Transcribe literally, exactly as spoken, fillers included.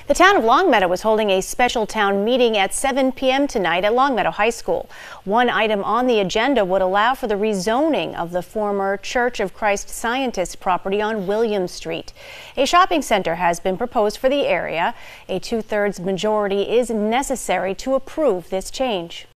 The town of Longmeadow is holding a special town meeting at seven p m tonight at Longmeadow High School. One item on the agenda would allow for the rezoning of the former Church of Christ Scientist property on William Street. A shopping center has been proposed for the area. A two-thirds majority is necessary to approve this change.